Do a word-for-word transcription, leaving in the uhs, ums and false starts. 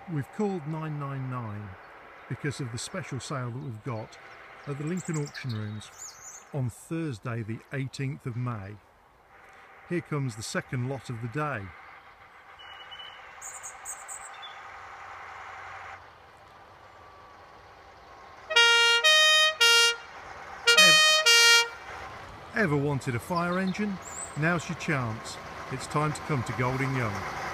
We've called nine nine nine because of the special sale that we've got at the Lincoln Auction Rooms on Thursday the eighteenth of May. Here comes the second lot of the day. Ever wanted a fire engine? Now's your chance. It's time to come to Golding Young.